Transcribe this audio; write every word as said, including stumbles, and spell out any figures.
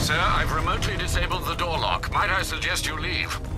Sir, I've remotely disabled the door lock. Might I suggest you leave?